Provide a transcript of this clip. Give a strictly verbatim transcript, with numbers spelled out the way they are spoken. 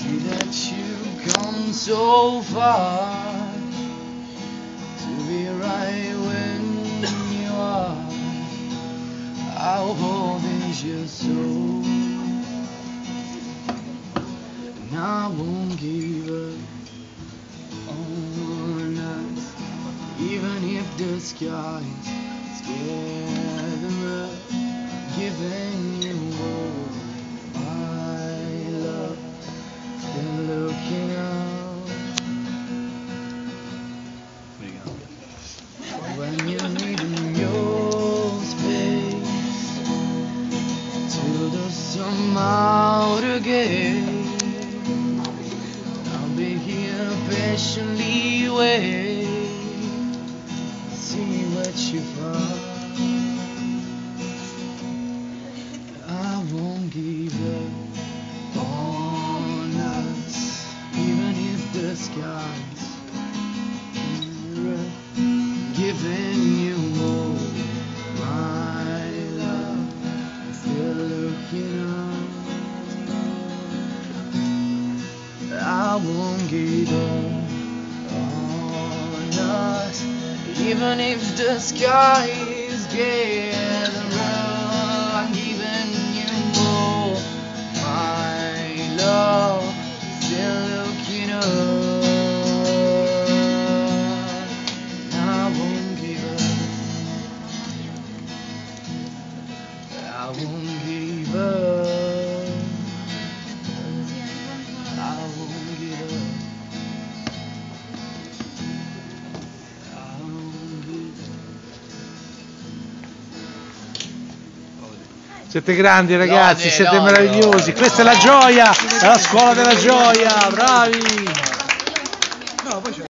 See that you've come so far to be right when you are. I'll hold your soul, and I won't give up on us, even if the skies scare the rough. Giving you all my love, still looking up. When you need your space till the sun out again, I'll be here patiently waiting, see what you find. I won't give up on us, even if the skies are rough. Giving you all my love, still looking up. I won't give up on us, even if the skies get rough. I'm giving you all my love, still looking up. I won't give up. I won't give up. I won't give up. I won't give up. Siete grandi ragazzi, No, siete no, meravigliosi, no. questa è la gioia, è la scuola della gioia, bravi!